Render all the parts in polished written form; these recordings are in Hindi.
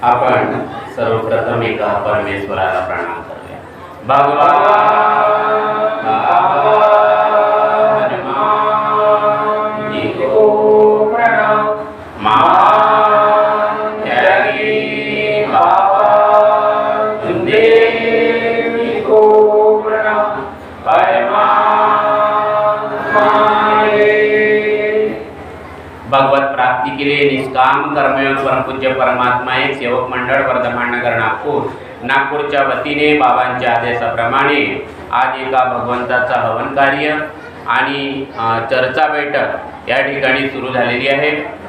आपण सर्वप्रथम एका परमेश्वराला प्रणाम करूया। भगवान जी को प्रणाम, महात्यागी बाबा देवी को प्रणाम, भगवत प्राप्ति के लिए निष्काम कर्मयोग परम पूज्य परमात्मा एक सेवक मंडळ वर्धमान नगर नागपूरच्या वतीने बाबांच्या आदेशाप्रमाणे आज एका भगवंताचा हवन कार्य आणि चर्चा बैठक या ठिकाणी सुरू झालेली आहे।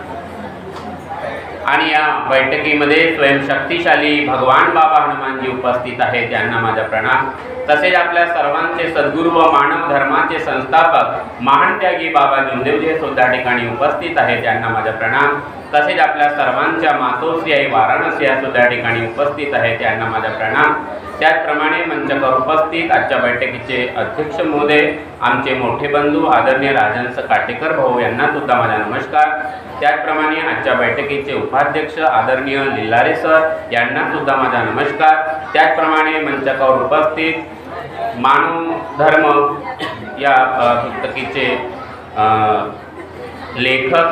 आणि या बैठकीमध्ये स्वयंशक्तिशाली भगवान बाबा हनुमानजी उपस्थित आहेत, त्यांना माझा प्रणाम। तसेच आपल्या सर्वांचे सद्गुरू व मानव धर्माचे संस्थापक महान त्यागी बाबा जुमदेवजी सुद्धा ठिकाणी उपस्थित आहेत, त्यांना माझा प्रणाम। तसेच आपल्या सर्वांच्या मातोश्री आई वाराणसी या सुद्धा ठिकाणी उपस्थित आहेत, त्यांना माझा प्रणाम। त्याचप्रमाणे मंचावर उपस्थित आजच्या बैठकीचे अध्यक्ष महोदय आमचे मोठे बंधू आदरणीय राजहंस काटेकर भाऊ यांना सुद्धा माझा नमस्कार। त्याचप्रमाणे आजच्या बैठकीचे उपाध्यक्ष आदरणीय लिल्लारे सर यांना सुद्धा माझा नमस्कार। त्याचप्रमाणे मंचावर उपस्थित मानव धर्म या पुस्तकाचे लेखक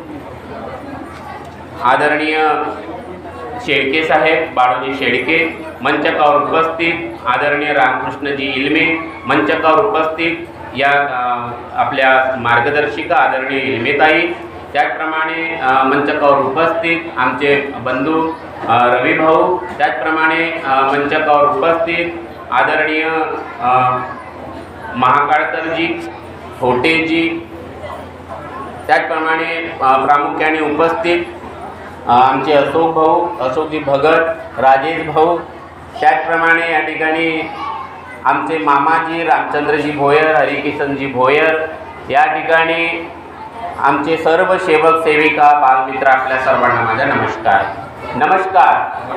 आदरणीय शेळके साहेब बाळूजी शेळके, मंचावर उपस्थित आदरणीय रामकृष्णजी इल्मे, मंचावर उपस्थित या आपल्या मार्गदर्शिका आदरणीय इल्मेताई, त्याचप्रमाणे मंचावर उपस्थित आमचे बंधू रवी भाऊ, त्याचप्रमाणे मंचावर उपस्थित आदरणीय महाकाळकरजी होटेजी, त्याचप्रमाणे प्रामुख्याने उपस्थित आमचे अशोक भाऊ अशोकजी भगत, राजेश भाऊ, त्याचप्रमाणे या ठिकाणी आमचे मामाजी रामचंद्रजी भोयर, हरिकिशनजी भोयर, या ठिकाणी आमचे सर्व सेवक सेविका बालमित्र, आपल्या सर्वांना माझा नमस्कार। नमस्कार।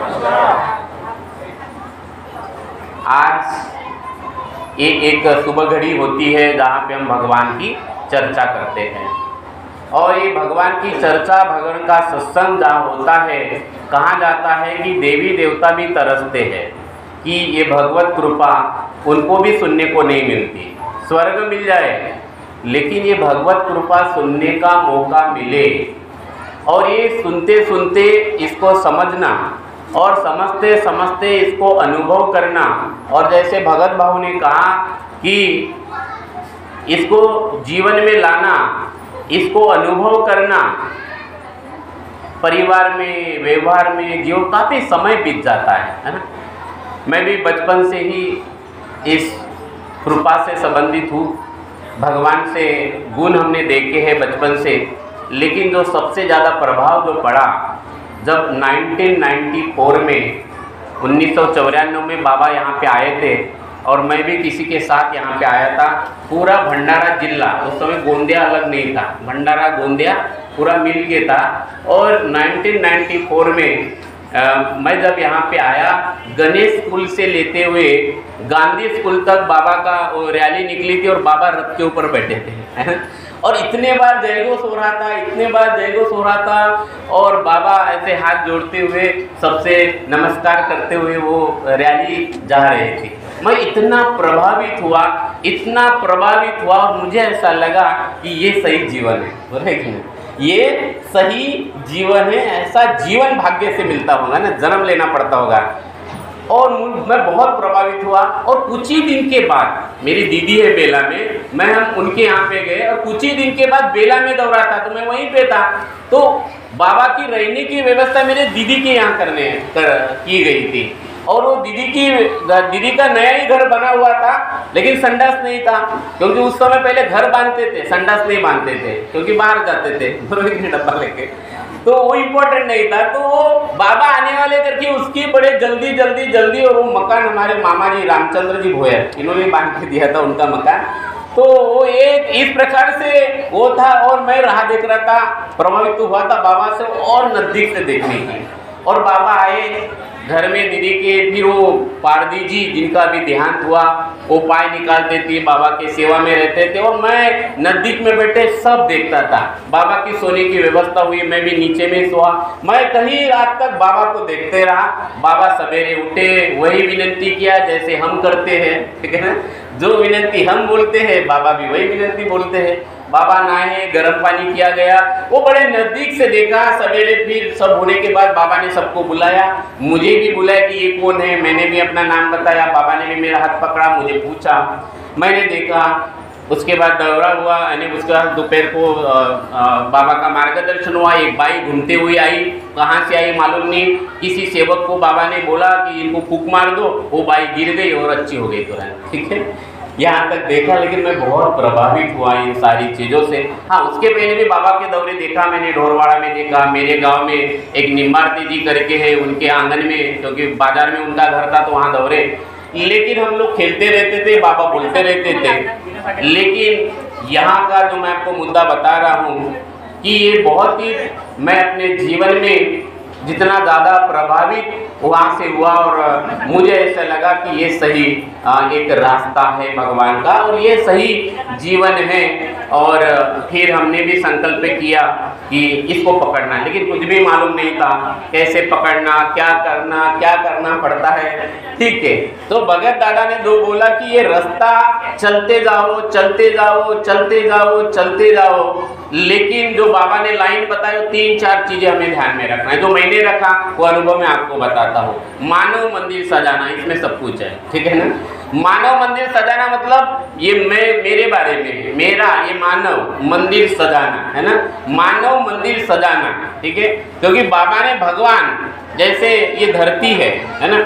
आज एक शुभ घड़ी होती है जहाँ पे हम भगवान की चर्चा करते हैं, और ये भगवान की चर्चा भगवान का सत्संग जहाँ होता है, कहा जाता है कि देवी देवता भी तरसते हैं कि ये भगवत कृपा उनको भी सुनने को नहीं मिलती। स्वर्ग मिल जाए लेकिन ये भगवत कृपा सुनने का मौका मिले, और ये सुनते सुनते इसको समझना और समझते समझते इसको अनुभव करना, और जैसे भगत भाव ने कहा कि इसको जीवन में लाना, इसको अनुभव करना, परिवार में व्यवहार में जो काफ़ी समय बीत जाता है ना। मैं भी बचपन से ही इस कृपा से संबंधित हूँ, भगवान से गुण हमने देखे हैं बचपन से, लेकिन जो सबसे ज़्यादा प्रभाव जो पड़ा जब 1994 में 1994 में बाबा यहाँ पे आए थे, और मैं भी किसी के साथ यहाँ पे आया था। पूरा भंडारा जिला, उस समय गोंदिया अलग नहीं था, भंडारा गोंदिया पूरा मिल के था। और 1994 में मैं जब यहाँ पे आया, गणेश स्कूल से लेते हुए गांधी स्कूल तक बाबा का वो रैली निकली थी, और बाबा रथ के ऊपर बैठे थे और इतने बार जयघोष हो रहा था, इतने बार जयघोष हो रहा था, और बाबा ऐसे हाथ जोड़ते हुए सबसे नमस्कार करते हुए वो रैली जा रहे थे। मैं इतना प्रभावित हुआ, इतना प्रभावित हुआ, और मुझे ऐसा लगा कि ये सही जीवन है, बोले कि नहीं, ये सही जीवन है। ऐसा जीवन भाग्य से मिलता होगा ना, जन्म लेना पड़ता होगा। और मैं बहुत प्रभावित हुआ, और कुछ ही दिन के बाद मेरी दीदी है बेला में, हम उनके यहाँ पे गए, और कुछ ही दिन के बाद बेला में दौरा था तो मैं वहीं पे था। तो बाबा की रहने की व्यवस्था मेरे दीदी के यहाँ की गई थी, और वो दीदी का नया ही घर बना हुआ था, लेकिन संडास नहीं था, क्योंकि उस समय पहले घर बांधते थे, संडास नहीं बांधते थे, क्योंकि बाहर जाते थे डब्बा लेके, तो वो इम्पोर्टेंट नहीं था। तो वो बाबा आने वाले करके उसकी बड़े जल्दी, और वो मकान हमारे मामा जी रामचंद्र जी भोयर, इन्होंने बांध के दिया था उनका मकान। तो वो एक इस प्रकार से वो था, और मैं राह देख रहा था, प्रभावित हुआ था बाबा से और नज़दीक से देखने की। और बाबा आए घर में दीदी के, फिर वो पारदी जी जिनका भी देहांत हुआ, उपाय निकालते थे, बाबा की सेवा में रहते थे और मैं नज़दीक में बैठे सब देखता था। बाबा की सोने की व्यवस्था हुई, मैं भी नीचे में सोआ, मैं कहीं रात तक बाबा को देखते रहा। बाबा सवेरे उठे, वही विनती किया जैसे हम करते हैं, ठीक है ना, जो विनती हम बोलते हैं बाबा भी वही विनती बोलते हैं। बाबा नहाए, गर्म पानी किया गया, वो बड़े नज़दीक से देखा। सवेरे फिर सब होने के बाद बाबा ने सबको बुलाया, मुझे भी बुलाया कि ये कौन है, मैंने भी अपना नाम बताया। बाबा ने भी मेरा हाथ पकड़ा, मुझे पूछा, मैंने देखा। उसके बाद दौरा हुआ, यानी उसके बाद दोपहर को बाबा का मार्गदर्शन हुआ। एक बाई घूमते हुए आई, कहाँ से आई मालूम नहीं। किसी सेवक को बाबा ने बोला कि इनको फूंक मार दो, वो बाई गिर गई और अच्छी हो गई तुरंत, ठीक है। यहाँ तक देखा, लेकिन मैं बहुत प्रभावित हुआ इन सारी चीज़ों से। हाँ, उसके पहले भी बाबा के दौरे देखा मैंने, ढोरवाड़ा में देखा, मेरे गांव में एक निम्बारती जी करके है, उनके आंगन में, क्योंकि बाजार में उनका घर था तो वहाँ दौरे। लेकिन हम लोग खेलते रहते थे, बाबा बोलते रहते थे। लेकिन यहाँ का जो मैं आपको मुद्दा बता रहा हूँ कि ये बहुत ही, मैं अपने जीवन में जितना ज़्यादा प्रभावित वहाँ से हुआ और मुझे ऐसा लगा कि ये सही एक रास्ता है भगवान का और ये सही जीवन है। और फिर हमने भी संकल्प किया कि इसको पकड़ना, लेकिन कुछ भी मालूम नहीं था कैसे पकड़ना, क्या करना पड़ता है, ठीक है। तो भगत दादा ने दो बोला कि ये रास्ता चलते जाओ, चलते जाओ, चलते जाओ, चलते जाओ। लेकिन जो बाबा ने लाइन बताई वो 3-4 चीज़ें हमें ध्यान में रखना है। जो मैंने रखा वो अनुभव में आपको बताता हूँ। मानव मंदिर सजाना, इसमें सब कुछ है, ठीक है ना। मानव मंदिर सजाना मतलब ये मेरे बारे में, मेरा ये मानव मंदिर सजाना है ना, मानव मंदिर सजाना, ठीक है। क्योंकि बाबा ने भगवान, जैसे ये धरती है ना,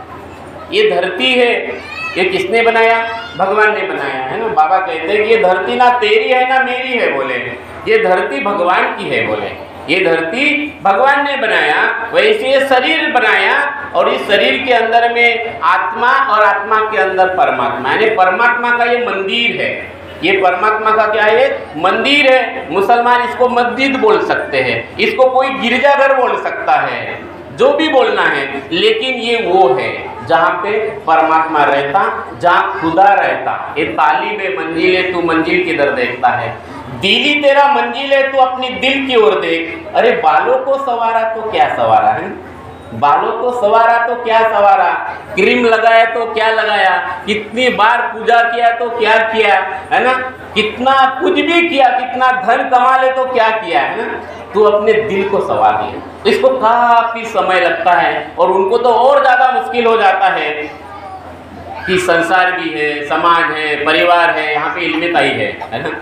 ये धरती है, ये किसने बनाया? भगवान ने बनाया, है ना। बाबा कहते हैं कि ये धरती ना तेरी है ना मेरी है, बोले ये धरती भगवान की है, बोले ये धरती भगवान ने बनाया। वैसे ये शरीर बनाया और इस शरीर के अंदर में आत्मा और आत्मा के अंदर परमात्मा, यानी परमात्मा का ये मंदिर है। ये परमात्मा का क्या है? मंदिर है। मुसलमान इसको मस्जिद बोल सकते हैं, इसको कोई गिरजाघर बोल सकता है, जो भी बोलना है, लेकिन ये वो है जहाँ पे परमात्मा रहता, जहाँ खुदा रहता। ये तालिबे मंजिल है, तू मंजिल किधर देखता है, दिली तेरा मंजिल है, तू अपनी दिल की ओर देख। अरे बालों को संवारा तो क्या संवारा है, बालों को संवारा तो क्या संवारा, क्रीम लगाया तो क्या लगाया, कितनी बार पूजा किया तो क्या किया, है ना, कितना कुछ भी किया, कितना धन कमा ले तो क्या किया, है ना, तू अपने दिल को संवार लिया। इसको काफी समय लगता है और उनको तो और ज्यादा मुश्किल हो जाता है कि संसार भी है, समाज है, परिवार है, यहाँ पे इल्मेताई है ना।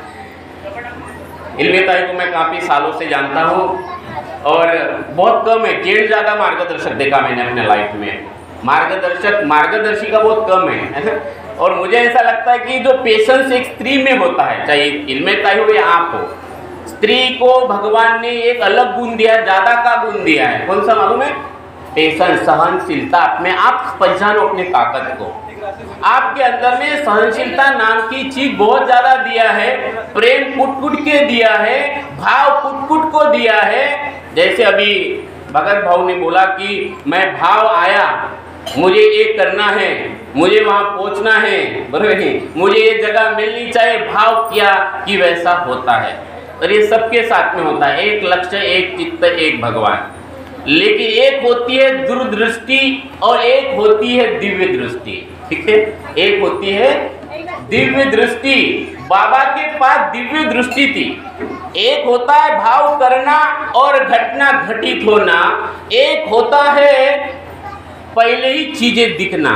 इल्मेताई को मैं काफी सालों से जानता हूँ और बहुत कम है, जेंट्स ज़्यादा मार्गदर्शक देखा मैंने अपने लाइफ में, मार्गदर्शिका बहुत कम है ना। और मुझे ऐसा लगता है कि जो पेशेंस एक स्त्री में होता है, चाहे इल्मेताई हो या आप हो, स्त्री को भगवान ने एक अलग गुण दिया, ज़्यादा का गुण दिया है। कौन सा मालूम है? पेशेंस, सहनशीलता। में आप पहचानो अपने ताकत को, आपके अंदर में सहनशीलता नाम की चीज बहुत ज्यादा दिया है, प्रेम कुट के दिया है, भाव कुट को दिया है। जैसे अभी भगत भाव ने बोला कि मैं भाव आया, मुझे ये करना है, मुझे वहाँ पहुँचना है, बराबर है, मुझे ये जगह मिलनी चाहिए, भाव किया कि वैसा होता है। और ये सबके साथ में होता है, एक लक्ष्य, एक चित्त, एक भगवान। लेकिन एक होती है दूरदृष्टि और एक होती है दिव्य दृष्टि, ठीक है। एक होती है दिव्य दृष्टि, बाबा के पास दिव्य दृष्टि थी। एक होता है भाव करना और घटना घटित होना, एक होता है पहले ही चीजें दिखना।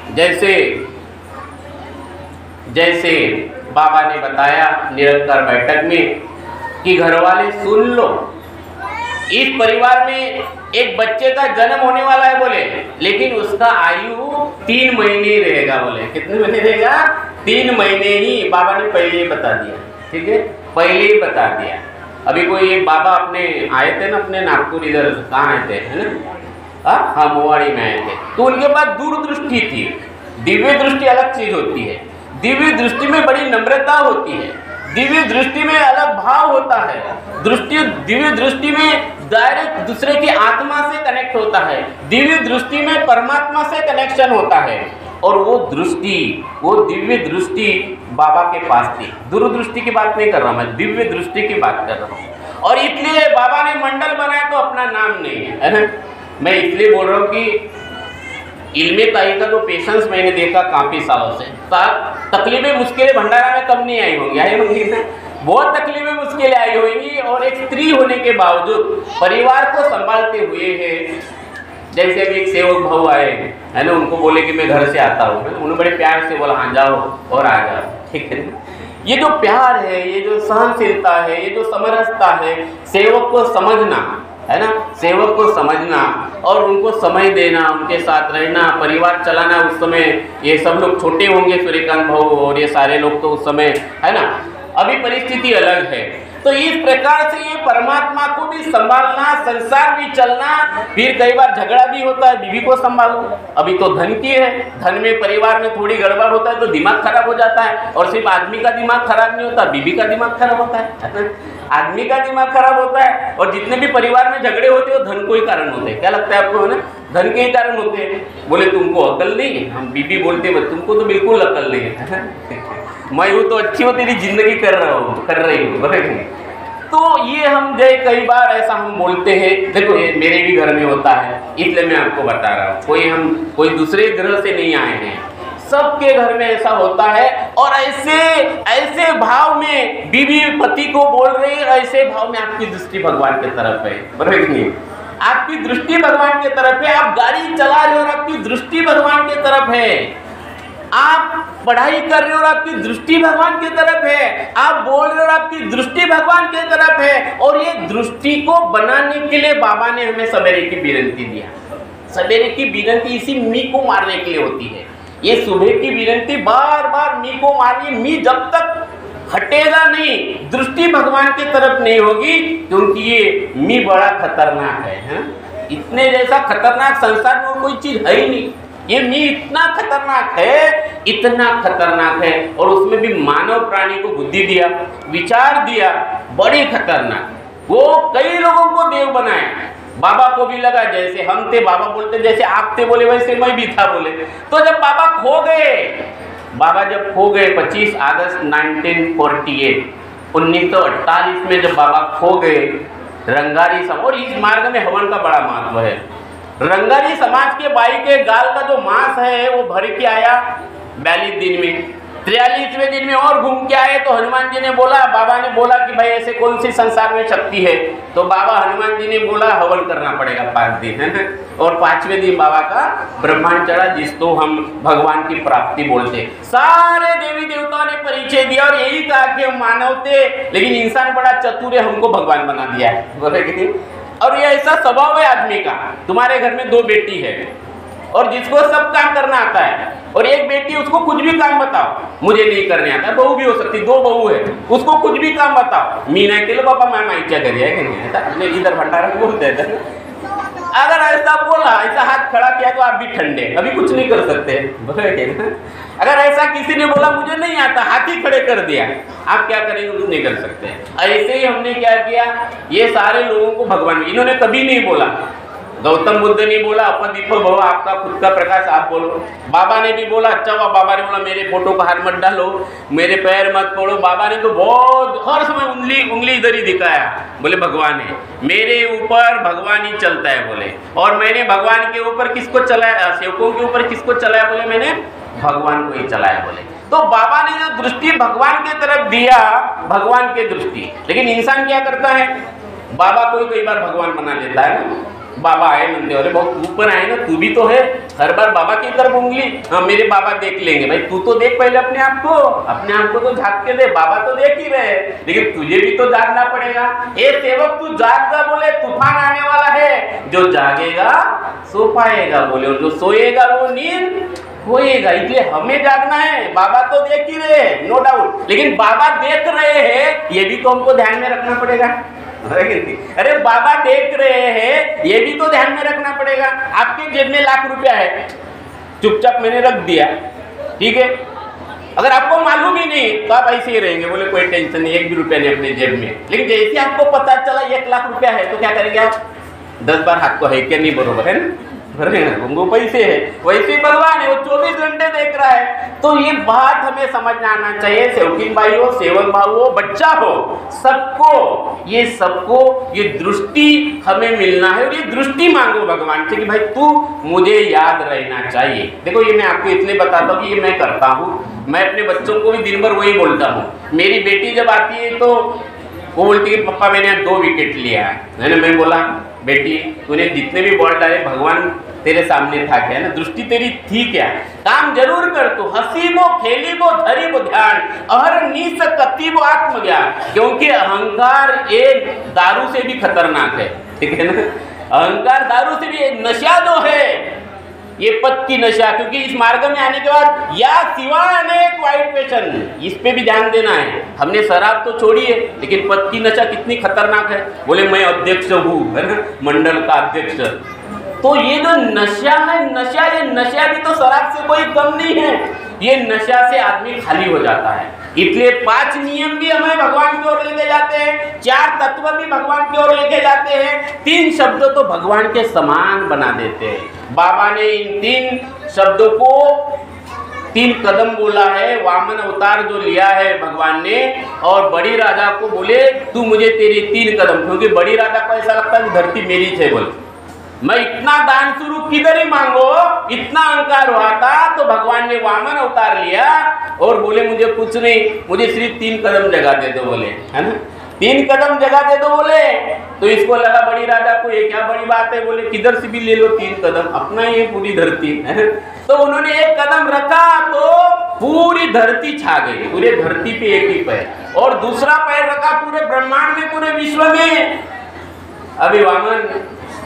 जैसे बाबा ने बताया निरंतर बैठक में कि घर वाले सुन लो, इस परिवार में एक बच्चे का जन्म होने वाला है, बोले, लेकिन उसका आयु 3 महीने रहेगा, बोले कितने महीने रहेगा? 3 महीने ही। बाबा ने पहले ही बता दिया, ठीक है, पहले ही बता दिया। अभी कोई एक बाबा अपने आए थे ना, अपने नागपुर, इधर कहाँ आए थे, है ना, हाँ मोवाड़ी में आए थे, तो उनके पास दूरदृष्टि थी। दिव्य दृष्टि अलग चीज होती है, दिव्य दृष्टि में बड़ी नम्रता होती है, दिव्य दृष्टि में अलग भाव होता है, दिव्य दृष्टि में डायरेक्ट दूसरे की आत्मा से कनेक्ट होता है, दिव्य दृष्टि में परमात्मा से कनेक्शन होता है। और वो दृष्टि, वो दिव्य दृष्टि बाबा के पास थी। दूरदृष्टि की बात नहीं कर रहा मैं, दिव्य दृष्टि की बात कर रहा हूँ। और इसलिए बाबा ने मंडल बनाया तो अपना नाम नहीं है ना। मैं इसलिए बोल रहा हूँ कि इल्मे ताई का जो पेशेंस मैंने देखा काफ़ी सालों से, तकलीफें मुश्किलें भंडारा में कम नहीं आई होंगी, आई होंगी ना, बहुत तकलीफें मुश्किलें आई होंगी। और एक स्त्री होने के बावजूद परिवार को संभालते हुए है। जैसे अभी एक सेवक भाव आए है ना, उनको बोले कि मैं घर से आता हूँ, उन्होंने बड़े प्यार से बोला हाँ जाओ और आ जाओ, ठीक है ना। ये जो प्यार है, ये जो सहनशीलता है, ये जो समरसता है, सेवक को समझना है ना, सेवक को समझना और उनको समय देना, उनके साथ रहना, परिवार चलाना। उस समय ये सब लोग छोटे होंगे, सूर्यकांत भाऊ और ये सारे लोग तो उस समय है ना, अभी परिस्थिति अलग है। तो इस प्रकार से ये परमात्मा को भी संभालना, संसार भी चलना, फिर कई बार झगड़ा भी होता है, बीवी को संभालो। अभी तो धन की है, धन में परिवार में थोड़ी गड़बड़ होता है तो दिमाग खराब हो जाता है। और सिर्फ आदमी का दिमाग खराब नहीं होता, बीवी का दिमाग खराब होता है, आदमी का दिमाग खराब होता है। और जितने भी परिवार में झगड़े होते हैं वो धन को ही कारण होते हैं। क्या लगता है आपको, है ना, धन के ही कारण होते हैं। बोले तुमको अकल नहीं है, हम बीवी बोलते हैं तुमको तो बिल्कुल अकल नहीं है, मैं हूँ तो अच्छी हो तेरी जिंदगी कर रही हूँ। तो ये हम जो कई बार ऐसा हम बोलते हैं, देखो ये मेरे भी घर में होता है, इसलिए मैं आपको बता रहा हूँ। कोई दूसरे ग्रह से नहीं आए हैं, सबके घर में ऐसा होता है। और ऐसे भाव में बीवी पति को बोल रही है, ऐसे भाव में आपकी दृष्टि भगवान की तरफ है, बराबर नहीं, आपकी दृष्टि भगवान की तरफ है। आप गाड़ी चला रहे हो और आपकी दृष्टि भगवान की तरफ है। आप पढ़ाई कर रहे हो और आपकी दृष्टि भगवान की तरफ है। आप बोल रहे हो और आपकी दृष्टि भगवान की तरफ है। और ये दृष्टि को बनाने के लिए बाबा ने हमें सवेरे की विनती दिया। सवेरे की विनती इसी मी को मारने के लिए होती है। ये सुबह की विनती बार बार मी को मारिए। मी जब तक हटेगा नहीं, दृष्टि भगवान की तरफ नहीं होगी, क्योंकि ये मी बड़ा खतरनाक है। इतने जैसा खतरनाक संसार में कोई चीज है ही नहीं। ये मी इतना खतरनाक है, और उसमें भी मानव प्राणी को बुद्धि दिया, विचार दिया, बड़ी खतरनाक। वो कई लोगों को देव बनाया। बाबा को भी लगा जैसे हम थे, बाबा बोलते जैसे आप थे बोले वैसे मैं भी था बोले। तो जब बाबा खो गए 25 अगस्त 1948 में जब बाबा खो गए, रंगारी समाज, और इस मार्ग में हवन का बड़ा महत्व है। रंगारी समाज के बाई के गाल का जो मांस है वो भर के आया 42 दिन में। 43वें दिन में और घूम के आए तो हनुमान जी ने बोला, बाबा ने बोला कि भाई ऐसे कौन सी संसार में शक्ति है। तो बाबा हनुमान जी ने बोला हवन करना पड़ेगा 5 दिन, है ना। और 5वें दिन बाबा का ब्रह्मांड चढ़ा, जिसको हम भगवान की प्राप्ति बोलते। सारे देवी देवताओं ने परिचय दिया और यही कहा कि हम मानव थे, लेकिन इंसान बड़ा चतुर है, हमको भगवान बना दिया है, बोले कि। और ये ऐसा स्वभाव है आदमी का। तुम्हारे घर में 2 बेटी है और जिसको सब काम करना आता है, और एक बेटी, उसको कुछ भी काम बताओ मुझे नहीं करने आता। बहू भी हो सकती, 2 बहू है, उसको कुछ भी काम बताओ, मीना के लो पापा मैं माइचा करिए कि नहीं, इधर भंडारा बोलते हैं। अगर ऐसा बोला, ऐसा हाथ खड़ा किया तो आप भी ठंडे, अभी कुछ नहीं कर सकते, बोले। अगर ऐसा किसी ने बोला मुझे नहीं आता, हाथ ही खड़े कर दिया, आप क्या करेंगे, कुछ नहीं कर सकते। ऐसे ही हमने क्या किया, ये सारे लोगों को भगवान, इन्होंने कभी नहीं बोला। गौतम बुद्ध ने बोला अपदीपो भव, आपका खुद का प्रकाश आप बोलो। बाबा ने भी बोला, अच्छा हुआ बाबा ने बोला मेरे फोटो को हाथ मत डालो, मेरे पैर मत पड़ो। बाबा ने तो बहुत हर समय उंगली इधर ही दिखाया, बोले भगवान है, मेरे ऊपर भगवान ही चलता है बोले। और मैंने भगवान के ऊपर किसको चलाया, सेवकों के ऊपर किसको चलाया, बोले मैंने भगवान को ही चलाया बोले। तो बाबा ने जो दृष्टि भगवान की तरफ दिया, भगवान की दृष्टि। लेकिन इंसान क्या करता है, बाबा को ही कई बार भगवान बना लेता है ना। बाबा आए मंदिर वाले, बहुत ऊपर आए ना, तू भी तो है, हर बार बाबा की तरफ उंगली, हाँ मेरे बाबा देख लेंगे। भाई तू तो देख पहले अपने आप को तो झाँक के दे, बाबा तो देख ही रहे, लेकिन तुझे भी तो जागना पड़ेगा। ए सेवक तू जागगा बोले, तूफान आने वाला है, जो जागेगा सो पाएगा बोले, और जो सोएगा वो नींद होएगा। इसलिए हमें जागना है, बाबा तो देख ही रहे नो डाउट, लेकिन बाबा देख रहे हैं ये भी तो हमको ध्यान में रखना पड़ेगा। अरे बाबा देख रहे हैं ये भी तो ध्यान में रखना पड़ेगा। आपके जेब में लाख रुपया है, चुपचाप मैंने रख दिया, ठीक है, अगर आपको मालूम ही नहीं तो आप ऐसे ही रहेंगे, बोले कोई टेंशन नहीं, 1 भी रुपया नहीं अपने जेब में। लेकिन जैसे आपको पता चला 1 लाख रुपया है तो क्या करेंगे आप, 10 बार हाथ को है क्या नहीं, बरोबर है ना, वो पैसे है, वैसे भगवान है, वो 24 घंटे देख रहा है। तो ये बात हमें समझ में आना चाहिए, सेवकिन भाई हो, सेवक भाव हो, बच्चा हो, सबको ये दृष्टि हमें मिलना है। और ये दृष्टि मांगो भगवान से कि भाई तू मुझे याद रहना चाहिए। देखो ये मैं आपको इसलिए बताता हूँ कि ये मैं करता हूँ, मैं अपने बच्चों को भी दिन भर वही बोलता हूँ। मेरी बेटी जब आती है तो वो बोलती है पप्पा मैंने 2 विकेट लिया है ना। मैं बोला बेटी तूने जितने भी बॉल डाले भगवान तेरे सामने था क्या, ना दृष्टि तेरी थी क्या, काम जरूर कर तू, हसीबो खेलीबो धरीबो ध्यान अहर नीस कतीबो आत्मज्ञान। क्योंकि अहंकार एक दारू से भी खतरनाक है, ठीक है ना। अहंकार दारू से भी, नशा जो है ये पद की नशा, क्योंकि इस मार्ग में आने के बाद या सिवाय अनेक वाइट व्यसन, इस पे भी ध्यान देना है। हमने शराब तो छोड़ी है, लेकिन पद की नशा कितनी खतरनाक है। बोले मैं अध्यक्ष हूँ, है ना, मंडल का अध्यक्ष। तो ये जो नशा है, ये नशा भी तो शराब से कोई कम नहीं है। ये नशा से आदमी खाली हो जाता है। इसलिए 5 नियम भी हमें भगवान की ओर लेके जाते हैं, 4 तत्व भी भगवान की ओर लेके जाते हैं, 3 शब्द तो भगवान के समान बना देते हैं। बाबा ने इन 3 शब्दों को 3 कदम बोला है, वामन अवतार जो लिया है भगवान ने, और बड़ी राजा को बोले तू मुझे तेरे 3 कदम, क्योंकि बड़ी राजा को ऐसा लगता है धरती मेरी है, बोल मैं इतना दान स्वरूप किधर ही मांगो, इतना अहंकार हुआ था। तो भगवान ने वामन अवतार लिया और बोले मुझे कुछ नहीं, मुझे सिर्फ 3 कदम जगह दे दो, बोले, है ना, 3 कदम जगह दे दो बोले। तो इसको लगा बड़ी राजा को ये क्या बड़ी बात है, बोले किधर से भी ले लो 3 कदम, अपना ही पूरी धरती है। तो उन्होंने 1 कदम रखा तो पूरी धरती छा गई, पूरे धरती पे एक ही पैर, और दूसरा पैर रखा पूरे ब्रह्मांड में, पूरे विश्व में। अभी वामन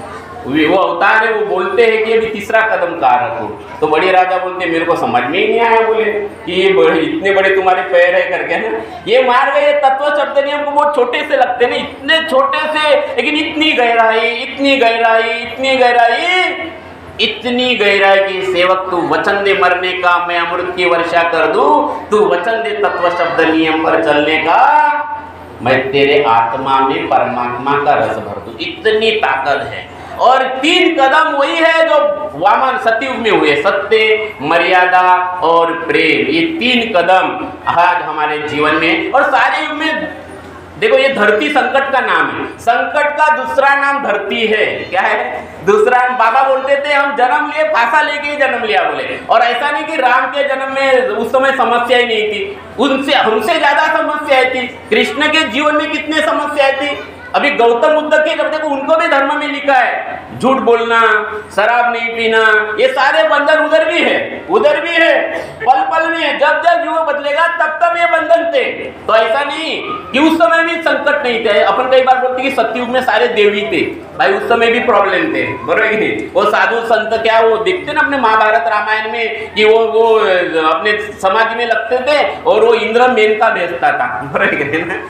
वो अवतार है, वो बोलते हैं कि अभी 3रा कदम कहाँ रखो। तो बड़ी राजा बोलते मेरे को समझ में ही नहीं आया, बोले कि ये इतने बड़े तुम्हारे पैर है करके ना। ये मार्ग, ये तत्व शब्द नहीं हमको बहुत छोटे से लगते हैं ना, इतने छोटे से, लेकिन इतनी गहराई, इतनी गहराई, इतनी गहराई, इतनी गहराई कि सेवक तू वचन दे मरने का, मैं अमृत की वर्षा कर दूं, तू वचन दे तत्व शब्द नियम पर चलने का, मैं तेरे आत्मा में परमात्मा का रस भर दूं। इतनी ताकत है। और 3 कदम वही है जो वामन सतयुग में हुए, सत्य, मर्यादा और प्रेम। ये 3 कदम आज हमारे जीवन में, और सारे युग में देखो ये धरती संकट का नाम है, संकट का दूसरा नाम धरती है। क्या है दूसरा? बाबा बोलते थे हम जन्म लिए, फांसा लेके ही जन्म लिया, बोले। और ऐसा नहीं कि राम के जन्म में उस समय समस्या ही नहीं थी, उनसे हमसे ज्यादा समस्याएं थी। कृष्ण के जीवन में कितने समस्याएं थी। अभी गौतम बुद्ध के जब देखो उनको भी धर्म में लिखा है झूठ बोलना, शराब नहीं पीना, ये सारे बंधन उधर भी है, उधर भी है, पल पल में। जब जब युग बदलेगा तब तब ये बंधन थे। तो ऐसा नहीं कि उस समय भी संकट नहीं थे। अपन कई बार बोलते कि सतयुग में सारे देवी थे, भाई उस समय भी प्रॉब्लम थे, बरोबर नहीं। वो साधु संत क्या वो दिखते ना अपने महाभारत रामायण में कि वो अपने समाधि में लगते थे और वो इंद्र मेनका भेजता था, बरोबर ना।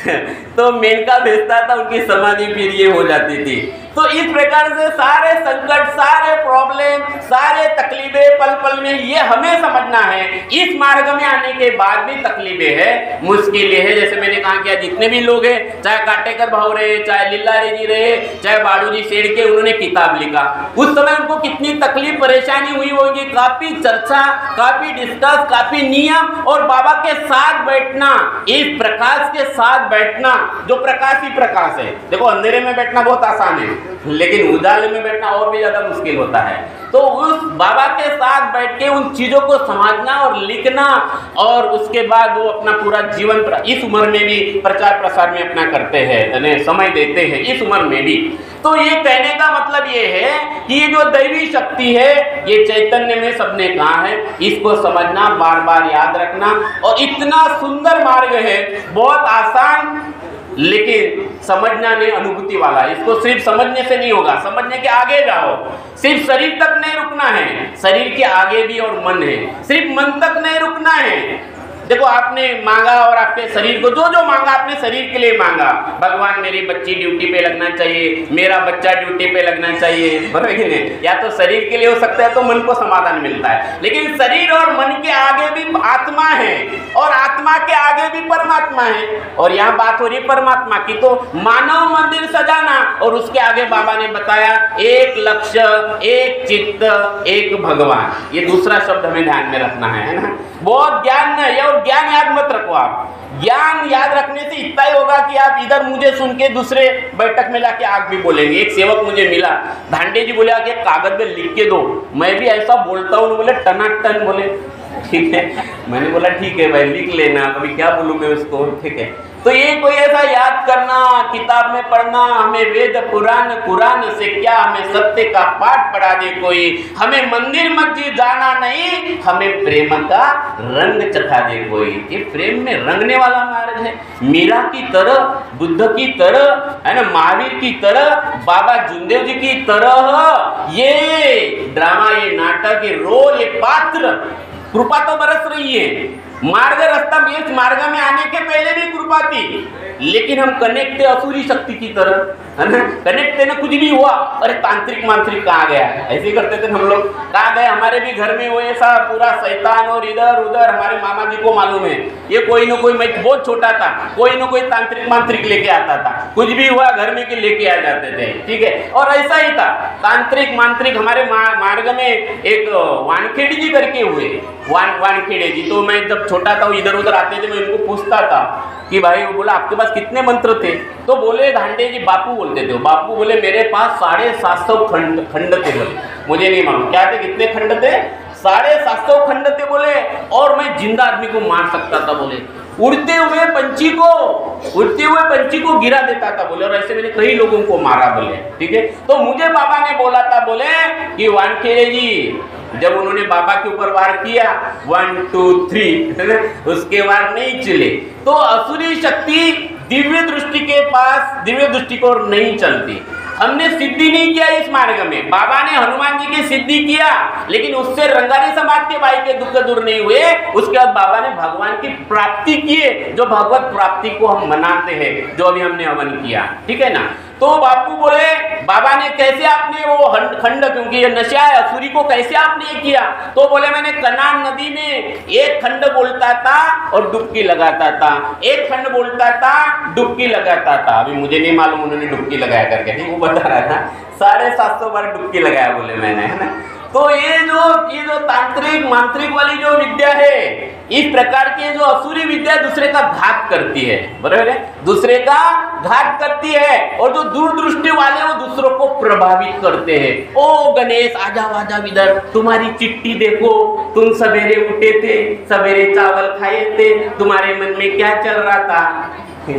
तो मेनका भेजता था, उनकी समाधि फिर ये हो जाती थी। तो इस प्रकार से सारे संकट, सारे प्रॉब्लम, सारे तकलीफें पल पल में, ये हमें समझना है। इस मार्ग में आने के बाद भी तकलीफें है, मुश्किलें है। जैसे मैंने कहा कि जितने भी लोग हैं, चाहे काटेकर भाव रहे, चाहे लीलारे जी रहे, चाहे बाड़ूजी शेर के, उन्होंने किताब लिखा, उस समय उनको कितनी तकलीफ परेशानी हुई होगी। काफी चर्चा, काफी डिस्कस, काफी नियम, और बाबा के साथ बैठना, इस प्रकाश के साथ बैठना, जो प्रकाश ही प्रकाश है। देखो अंधेरे में बैठना बहुत आसान है, लेकिन उजाले में बैठना और भी ज्यादा मुश्किल होता है। तो उस बाबा के साथ बैठ के उन चीजों को समझना और लिखना, और उसके बाद वो अपना पूरा जीवन इस उम्र में भी प्रचार प्रसार में अपना करते हैं, यानी समय देते हैं इस उम्र में भी। तो ये कहने का मतलब ये है कि ये जो दैवी शक्ति है, ये चैतन्य में सबने कहा है, इसको समझना, बार बार याद रखना। और इतना सुंदर मार्ग है, बहुत आसान, लेकिन समझना नहीं, अनुभूति वाला। इसको सिर्फ समझने से नहीं होगा, समझने के आगे जाओ। सिर्फ शरीर तक नहीं रुकना है, शरीर के आगे भी और मन है। सिर्फ मन तक नहीं रुकना है। देखो आपने मांगा और आपके शरीर को जो जो मांगा आपने शरीर के लिए मांगा, भगवान मेरी बच्ची ड्यूटी पे लगना चाहिए, मेरा बच्चा ड्यूटी पे लगना चाहिए, बराबर कि नहीं? या तो शरीर के लिए हो सकता है तो मन को समाधान मिलता है, लेकिन शरीर और मन के आगे भी आत्मा है, और आत्मा के आगे भी परमात्मा है। और यहाँ बात हो रही है परमात्मा की, तो मानव मंदिर सजाना, और उसके आगे बाबा ने बताया एक लक्ष्य, एक चित्त, एक भगवान। ये दूसरा शब्द हमें ध्यान में रखना है ना। बहुत ज्ञान है, और ज्ञान याद मत रखो आप। ज्ञान याद रखने से इतना ही होगा कि आप इधर मुझे सुन के दूसरे बैठक में जाके आप भी बोलेंगे। एक सेवक मुझे मिला, धांडे जी बोले आके कागज में लिख के दो, मैं भी ऐसा बोलता हूँ। बोले टनाटन बोले, ठीक है। मैंने बोला ठीक है भाई लिख लेना, अभी क्या बोलूँगा उसको, ठीक है। तो ये कोई ऐसा याद करना, किताब में पढ़ना, हमें वेद पुराण, कुरान से क्या, हमें सत्य का पाठ पढ़ा दे कोई, हमें मंदिर मस्जिद जाना नहीं, हमें प्रेम का रंग चखा दे कोई। ये प्रेम में रंगने वाला मार्ग है। मीरा की तरह, बुद्ध की तरह, है ना, महावीर की तरह, बाबा जुनदेव जी की तरह ये ड्रामा, ये नाटक, ये रोल, ये पात्र, कृपा तो बरस रही है। मार्ग रास्ता, इस मार्ग में आने के पहले भी कृपा थी, लेकिन हम कनेक्ट थे असुरी शक्ति की तरह, है ना। कनेक्ट थे ना, कुछ नहीं हुआ, अरे तांत्रिक मांत्रिक कहाँ गया, ऐसे करते थे हम लोग। कहाँ गए, हमारे भी घर में वो ऐसा पूरा शैतान और इधर उधर, हमारे मामा जी को मालूम है। ये कोई ना कोई, मैं बहुत छोटा था, कोई ना कोई तांत्रिक मांत्रिक लेके आता था, कुछ भी हुआ घर में के लेके आ जाते थे, ठीक है। और ऐसा ही था, तांत्रिक मांत्रिक हमारे मार्ग में एक वानखेड़ी जी करके हुए, वानखेड़े जी। तो मैं जब छोटा था, इधर उधर आते थे, मैं उनको पूछता था कि भाई, वो बोला आपके पास कितने मंत्र थे? तो बोले धांडे जी, बापू बोलते थे, बापू बोले मेरे पास 750 खंड थे। बोले मुझे नहीं मालूम क्या थे, कितने खंड थे, 750 खंड थे बोले। और मैं जिंदा आदमी को मार सकता था बोले, उड़ते हुए पंछी को गिरा देता था बोले, और ऐसे मैंने कई लोगों को मारा बोले, ठीक है। तो मुझे बाबा ने बोला था बोले कि वानखेड़े जी, जब उन्होंने बाबा के ऊपर वार किया 1 2 3 उसके वार नहीं चले, तो असुरी शक्ति दिव्य दृष्टि के पास, दिव्य दृष्टि को नहीं चलती। हमने सिद्धि नहीं किया इस मार्ग में, बाबा ने हनुमान जी की सिद्धि किया, लेकिन उससे रंगारी समाज के भाई के दुख दूर नहीं हुए। उसके बाद बाबा ने भगवान की प्राप्ति किए, जो भगवत प्राप्ति को हम मनाते हैं, जो अभी हमने हवन किया, ठीक है ना। तो बापू बोले बाबा ने कैसे आपने वो खंड, क्योंकि ये नशा है, असुरी को कैसे आपने किया? तो बोले मैंने कनान नदी में एक खंड बोलता था और डुबकी लगाता था, एक खंड बोलता था, डुबकी लगाता था। अभी मुझे नहीं मालूम उन्होंने डुबकी लगाया करके, नहीं, वो बता रहा था 750 बार डुबकी लगाया बोले मैंने, है ना। तो ये जो तांत्रिक मांत्रिक वाली जो विद्या है, इस प्रकार की जो असुरी विद्या दूसरे का घात करती है, बराबर है, दूसरे का घात करती है। और जो दूरदृष्टि वाले वो दूसरों को प्रभावित करते हैं। ओ गणेश आजा इधर, तुम्हारी चिट्ठी देखो, तुम सवेरे उठे थे, सवेरे चावल खाए थे, तुम्हारे मन में क्या चल रहा था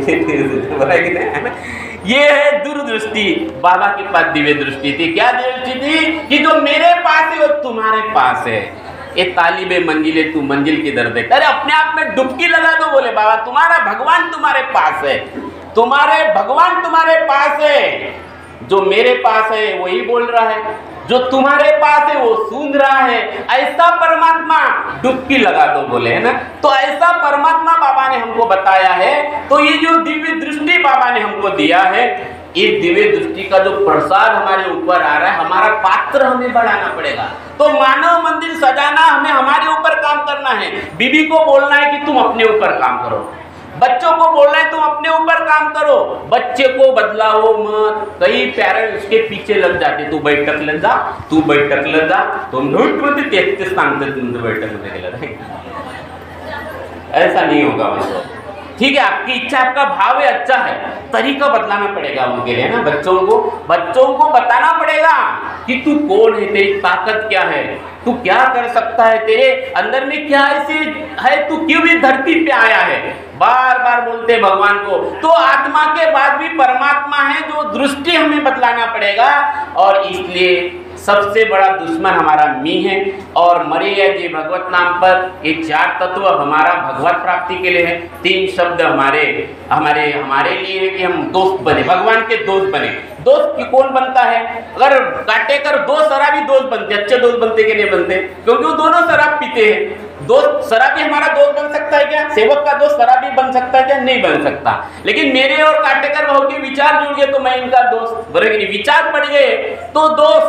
ये है दूरदृष्टि। बाबा के पास दिव्य दृष्टि थी। क्या दृष्टि थी? कि जो मेरे पास है वो तुम्हारे पास है। ये तालिबे मंजिले तू मंजिल की दर देख, अरे अपने आप में डुबकी लगा दो बोले बाबा, तुम्हारा भगवान तुम्हारे पास है, तुम्हारे भगवान तुम्हारे पास है। जो मेरे पास है वही बोल रहा है, जो तुम्हारे पास है वो सुन रहा है। ऐसा परमात्मा डुबकी लगा दो बोले, है ना। तो ऐसा परमात्मा बाबा ने हमको बताया है। तो ये जो दिव्य दृष्टि बाबा ने हमको दिया है, इस दिव्य दृष्टि का जो प्रसाद हमारे ऊपर आ रहा है, हमारा पात्र हमें बढ़ाना पड़ेगा। तो मानव मंदिर सजाना हमें हमारे ऊपर काम करना है। बीबी को बोलना है कि तुम अपने ऊपर काम करो, बच्चों को बोलना है तुम अपने ऊपर काम करो, बच्चे को बदलाओ मत। कई पेरेंट्स उसके पीछे लग जाते, तू बैठक ले जा, तू बैठक ले जा, तुम मध्ये तेच सांगते तुमचं बैठक मध्ये गेलं, ऐसा नहीं होगा मतलब। ठीक है, आपकी इच्छा, आपका भाव है, अच्छा है, तरीका बदलाना पड़ेगा उनके लिए ना। बच्चों को बताना पड़ेगा कि तू कौन है, तेरी ताकत क्या है, तू क्या कर सकता है, तेरे अंदर में क्या ऐसे है, तू क्यों भी धरती पे आया है। बार बार बोलते भगवान को। तो आत्मा के बाद भी परमात्मा है, जो दृष्टि हमें बदलाना पड़ेगा। और इसलिए सबसे बड़ा दुश्मन हमारा मी है। और मरे या जी भगवत नाम पर ये 4 तत्व हमारा भगवत प्राप्ति के लिए है। 3 शब्द हमारे लिए है कि हम दोस्त बने, भगवान के दोस्त बने। दोस्त की कौन बनता है? अगर काटेकर 2 शराबी दोस्त बनते, अच्छे दोस्त बनते कि नहीं बनते? क्योंकि वो दोनों शराब पीते हैं। दोस्त शराबी हमारा दोस्त बन सकता है क्या? सेवक का दोस्त शराबी बन सकता है क्या? नहीं बन सकता। लेकिन मेरे और काटेकर भाव के विचार जुड़ गए तो मैं इनका दोस्त, बराबर नहीं? विचार पड़ गए तो दोस्त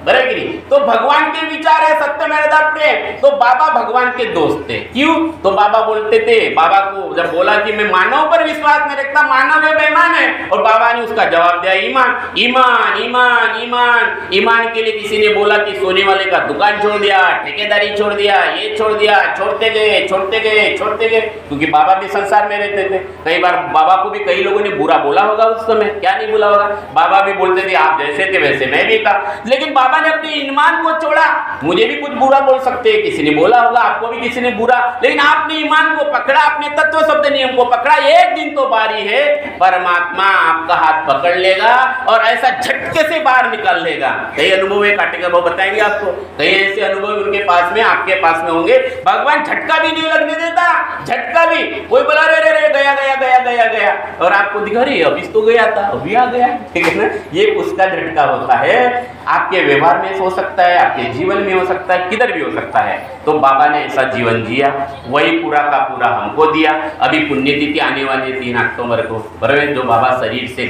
बराबर कि नहीं। तो भगवान के विचार है सत्य मर्यादा प्रेम, तो बाबा भगवान के दोस्त थे। क्यों? तो बाबा बोलते थे, बाबा को जब बोला कि मैं मानव पर विश्वास नहीं रखता, मानव है बेईमान है, और बाबा ने उसका जवाब दिया ईमान ईमान ईमान ईमान। ईमान के लिए किसी ने बोला कि सोने वाले का दुकान छोड़ दिया, ठेकेदारी छोड़ दिया, ये छोड़ दिया, छोड़ते गए छोड़ते गए छोड़ते गए, क्योंकि बाबा भी संसार में रहते थे। कई बार बाबा को भी कई लोगों ने बुरा बोला होगा उस समय, क्या नहीं बोला होगा। बाबा भी बोलते थे आप जैसे थे वैसे मैं भी था, लेकिन बाबा ने अपने ईमान को छोड़ा। मुझे भी कुछ बुरा बोल सकते हैं, किसी ने बोला होगा, आपको भी किसी ने बुरा, लेकिन आपने ईमान को पकड़ा, अपने तत्व शब्द नियम को पकड़ा। एक दिन तो बारी है, परमात्मा आपका हाथ पकड़ लेगा और ऐसा झटके से बाहर निकाल लेगा। कई अनुभव है, काटेगा वो बताएंगे आपको, कई ऐसे अनुभव उनके पास में आपके पास में होंगे। भगवान झटका भी नहीं लगने देता, झटका भी। कोई बोला रे रे रे गया गया गया गया गया, और आपको दिखा रही अभी तो गया था अभी आ गया, ठीक है ना। ये उसका झटका होता है। आपके व्यवहार में हो सकता है, आपके जीवन में हो सकता है, किधर भी हो सकता है। तो बाबा ने ऐसा जीवन जिया, वही पूरा का पूरा हमको दिया। अभी पुण्यतिथि आने वाली 3 अक्टूबर को, बराबर, जो बाबा शरीर से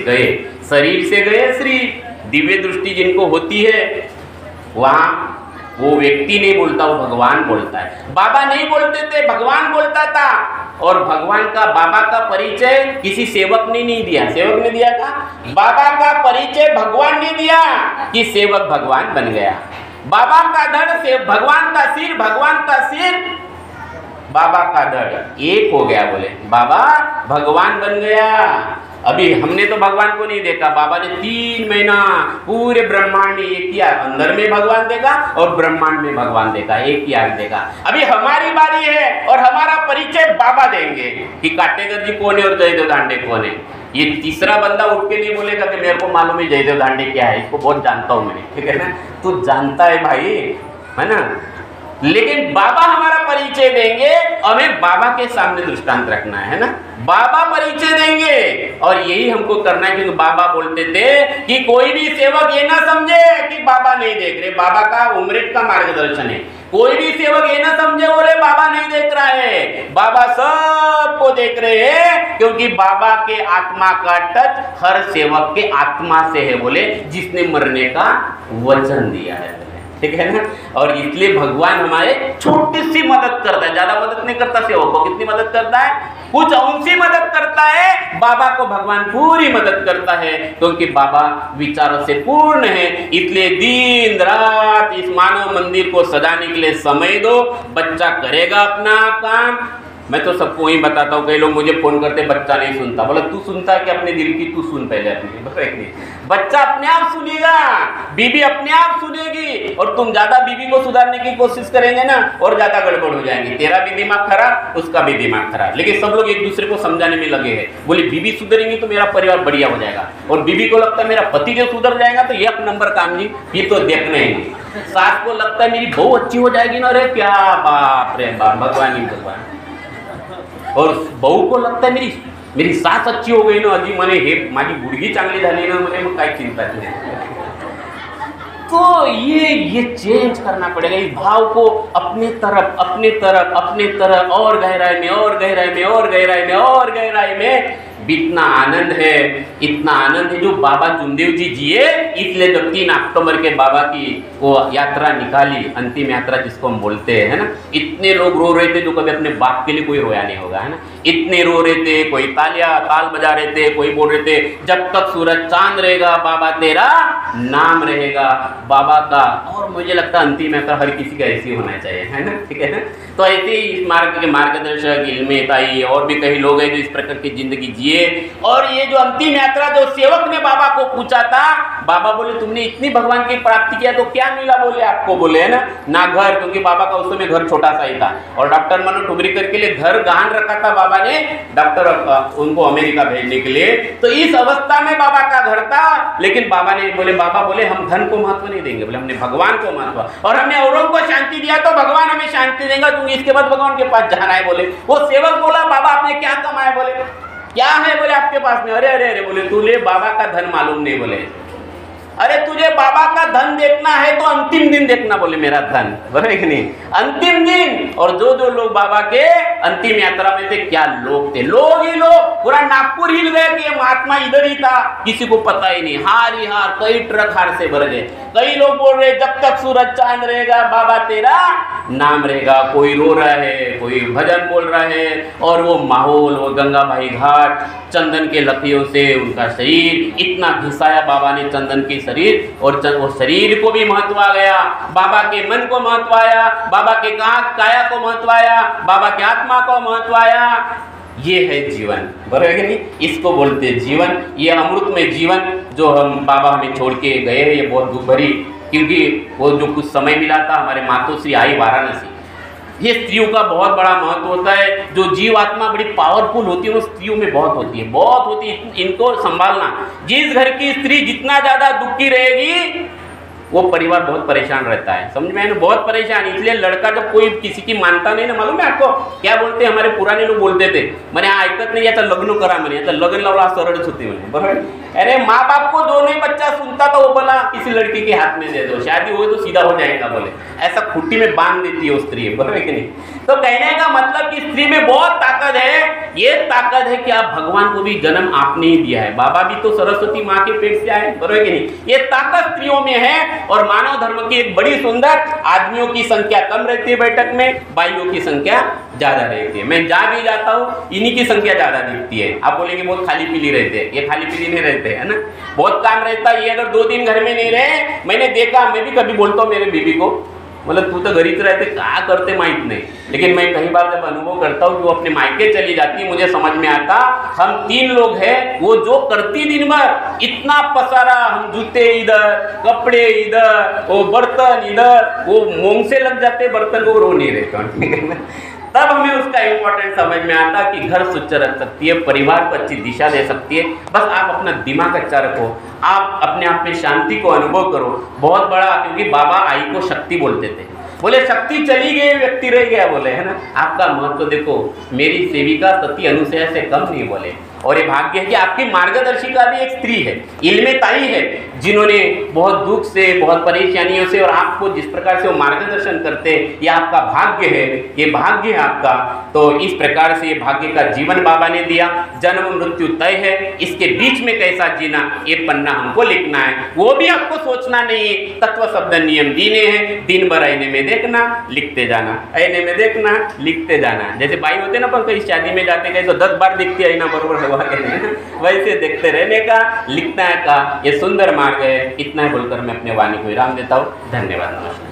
गए श्री दिव्य दृष्टि जिनको होती है, वहाँ वो व्यक्ति नहीं बोलता, वो भगवान बोलता है। बाबा नहीं बोलते थे, भगवान बोलता था। और भगवान का, बाबा का परिचय किसी सेवक ने नहीं दिया। सेवक ने दिया था, बाबा का परिचय भगवान ने दिया कि सेवक भगवान बन गया। बाबा का धड़ से भगवान का सिर, भगवान का सिर बाबा का धड़ एक हो गया। बोले बाबा भगवान बन गया। अभी हमने तो भगवान को नहीं देखा, बाबा ने 3 महीना पूरे ब्रह्मांड में एक ही आग, अंदर में भगवान देखा और ब्रह्मांड में भगवान देखा, एक ही आग देखा। अभी हमारी बारी है और हमारा परिचय बाबा देंगे कि काटेगर जी कौन है और जयदेव दांडे कौन है। ये तीसरा बंदा उठ के नहीं बोलेगा कि मेरे को मालूम है जयदेव दांडे क्या है, इसको बहुत जानता हूं मैं, ठीक है ना। तू जानता है भाई, है ना, लेकिन बाबा हमारा परिचय देंगे, हमें बाबा के सामने दृष्टांत रखना है ना। बाबा परिचय देंगे और यही हमको करना है, क्योंकि बाबा बोलते थे कि कोई भी सेवक ये ना समझे कि बाबा नहीं देख रहे। बाबा का उम्रत का मार्गदर्शन है, कोई भी सेवक ये ना समझे बोले बाबा नहीं देख रहा है। बाबा सबको देख रहे हैं, क्योंकि बाबा के आत्मा का टच हर सेवक के आत्मा से है, बोले जिसने मरने का वचन दिया है, ठीक है ना। और इसलिए भगवान हमारे छोटी सी मदद करता है, ज्यादा मदद नहीं करता सेवक को। कितनी मदद करता है? कुछ अंशी मदद करता है। बाबा को भगवान पूरी मदद करता है, क्योंकि बाबा विचारों से पूर्ण है। इसलिए दिन रात इस मानव मंदिर को सजाने के लिए समय दो। बच्चा करेगा अपना काम। मैं तो सबको वही बताता हूँ, कई लोग मुझे फोन करते बच्चा नहीं सुनता। बोला तू सुनता है कि अपने दिल की, तू सुन पहले अपनी। बच्चा अपने आप सुनेगा, बीबी अपने आप सुनेगी, और तुम ज्यादा बीबी को सुधारने की कोशिश करेंगे ना और ज्यादा गड़बड़ हो जाएंगी। तेरा भी दिमाग खराब, उसका भी दिमाग खराब। लेकिन सब लोग एक दूसरे को समझाने में लगे हैं। बोले बीबी सुधरेंगी तो मेरा परिवार बढ़िया हो जाएगा, और बीबी को लगता है मेरा पति जो सुधर जाएगा तो 1 नंबर काम जी, ये तो देखना ही नहीं। सास को लगता है मेरी बहू अच्छी हो जाएगी ना, अरे क्या बाप रे बाप, भगवान ही भगवान। और बहू को लगता है मेरी सास अच्छी हो गई ना, अजी मने हे माझी गुडघी चांगली झाली ना, मने मग काय चिंता नाही। तो ये चेंज करना पड़ेगा। इस भाव को अपने तरफ और गहराई में और गहराई में और गहराई में और गहराई में। इतना आनंद है, इतना आनंद है जो बाबा चुनदेव जी जिए। इसलिए जब 3 अक्टूबर के बाबा की वो यात्रा निकाली, अंतिम यात्रा जिसको हम बोलते हैं, है ना, इतने लोग रो रहे थे जो कभी अपने बाप के लिए कोई रोया नहीं होगा, है ना। इतने रो रहे थे, कोई ताल बजा रहे थे, कोई बोल रहे थे जब तक सूरज चांद रहेगा बाबा तेरा नाम रहेगा, बाबा का। और मुझे लगता है अंतिम यात्रा हर किसी का ऐसी होना चाहिए, है ना, ठीक है ना। तो ऐसे ही इस मार्ग के मार्गदर्शक इल्मे ताई और भी कई लोग हैं जो इस प्रकार की जिंदगी जिए। और ये जो अंतिम यात्रा जो सेवक ने बाबा को पूछा था, बाबा बोले तुमने इतनी भगवान की प्राप्ति किया तो क्या मिला, बोले आपको, बोले है ना घर, क्योंकि बाबा का उस समय घर छोटा सा ही था। और डॉक्टर मनोज ठुमरीकर के लिए घर गहन रखा था बाबा ने, डॉक्टर उनको अमेरिका भेजने के लिए। तो इस अवस्था में बाबा का घर था, लेकिन बाबा बोले हम धन को महत्व नहीं देंगे, बोले हमने भगवान को महत्व, और हमने औरों को शांति दिया तो भगवान हमें शांति देगा, तुम इसके बाद भगवान के पास जाना है। बोले वो सेवक बोला बाबा आपने क्या कमाया, बोले क्या है, बोले आपके पास में, अरे अरे अरे, बोले तू ले बाबा का धन मालूम नहीं, बोले अरे तुझे बाबा का धन देखना है तो अंतिम दिन देखना, बोले मेरा धन, बराबर कि नहीं, अंतिम दिन। और जो जो लोग बाबा के अंतिम यात्रा में थे, क्या लोग थे, लोग ही लोग, पूरा नागपुर हिल गए कि ये महात्मा इधर ही था, किसी को पता ही नहीं, हार ही हार, कई ट्रक हार से भर गए। कई लोग बोल रहे जब तक सूरज चांद रहेगा बाबा तेरा नाम रहेगा, कोई रो रहा है, कोई भजन बोल रहा है, और वो माहौल, वो गंगा भाई घाट, चंदन के लकड़ियों से उनका शरीर इतना घिसाया बाबा ने, चंदन के शरीर, और वो शरीर को भी महत्व आ गया, बाबा के मन को महत्व आया, बाबा के काया को महत्व आया, बाबा के आत्मा को महत्व आया। ये है जीवन, बराबर है कि नहीं, इसको बोलते हैं जीवन। ये अमृत में जीवन जो हम बाबा हमें छोड़ के गए, ये बहुत दुख भरी, क्योंकि वो जो कुछ समय मिला था, हमारे मातोश्री आई वाराणसी, ये स्त्रियों का बहुत बड़ा महत्व होता है। जो जीव आत्मा बड़ी पावरफुल होती है वो स्त्रियों में बहुत होती है, बहुत होती है, इनको संभालना। जिस घर की स्त्री जितना ज़्यादा दुखी रहेगी वो परिवार बहुत परेशान रहता है, समझ में है ना, बहुत परेशान। इसलिए लड़का जब कोई किसी की मानता नहीं ना, मालूम है आपको क्या बोलते हैं, हमारे पुराने लोग बोलते थे, मैंने ऐकत नहीं आता लग्न करा, मैंने आता लग्न लावला सरळच होते मैंने, बराबर। अरे माँ बाप को जो नहीं बच्चा सुनता था वो बोला किसी लड़की के हाथ में दे दो, शादी हो तो सीधा हो जाएगा, बोले ऐसा खुट्टी में बांध देती है वो स्त्री, बराबर कि नहीं। तो कहने का मतलब कि स्त्री में बहुत ताकत है। ये ताकत है कि आप भगवान को भी जन्म आपने ही दिया है, बाबा भी तो सरस्वती माँ के पेट से आए, बराबर कि नहीं। ये ताकत स्त्रियों में है। और मानव धर्म की एक बड़ी सुंदर, आदमियों की संख्या कम रहती है बैठक में, बाइयों की संख्या ज्यादा रहती है। मैं जहाँ भी जाता हूँ इन्हीं की संख्या ज्यादा दिखती है। आप बोलेंगे बहुत खाली पीली रहते हैं, ये खाली पीली नहीं रहते है ना, बहुत काम रहता है। ये अगर 2 दिन घर में नहीं रहे, मैंने देखा, मैं भी कभी बोलता हूँ मेरे बीबी को, मतलब तू तो घरीच रहते, क्या करते माहित नहीं, लेकिन मैं कई बार जब अनुभव करता हूँ कि वो अपने मायके चली जाती, मुझे समझ में आता हम 3 लोग हैं, वो जो करती दिन भर इतना पसारा, हम जूते इधर, कपड़े इधर, वो बर्तन इधर, वो मोंग से लग जाते बर्तन, वो रो नहीं रहे। तब हमें उसका इम्पोर्टेंट समझ में आता कि घर सुच्चा रख सकती है, परिवार को अच्छी दिशा दे सकती है। बस आप अपना दिमाग अच्छा रखो, आप अपने आप में शांति को अनुभव करो, बहुत बड़ा। क्योंकि बाबा आई को शक्ति बोलते थे, बोले शक्ति चली गई व्यक्ति रह गया, बोले है ना। आपका महत्व देखो, मेरी सेविका सती अनुसया से कम नहीं, बोले। और ये भाग्य है कि आपकी मार्गदर्शिका भी एक स्त्री है, इल्मे ताई है, जिन्होंने बहुत दुख से, बहुत परेशानियों से, और आपको जिस प्रकार से वो मार्गदर्शन करते हैं, ये आपका भाग्य है, ये भाग्य है आपका। तो इस प्रकार से ये भाग्य का जीवन बाबा ने दिया। जन्म मृत्यु तय है, इसके बीच में कैसा जीना, ये पन्ना हमको लिखना है, वो भी आपको सोचना नहीं है। तत्व शब्द नियम दीने हैं, दिन भर आईने में देखना, लिखते जाना, आईने में देखना, लिखते जाना। जैसे बाई होते ना, पर कहीं शादी में जाते गए तो 10 बार दिखती है ना, बरोबर है, वैसे देखते रहने का, लिखना का ये सुंदर मार्ग है। इतना बोलकर मैं अपने वाणी को विराम देता हूँ। धन्यवाद, नमस्कार।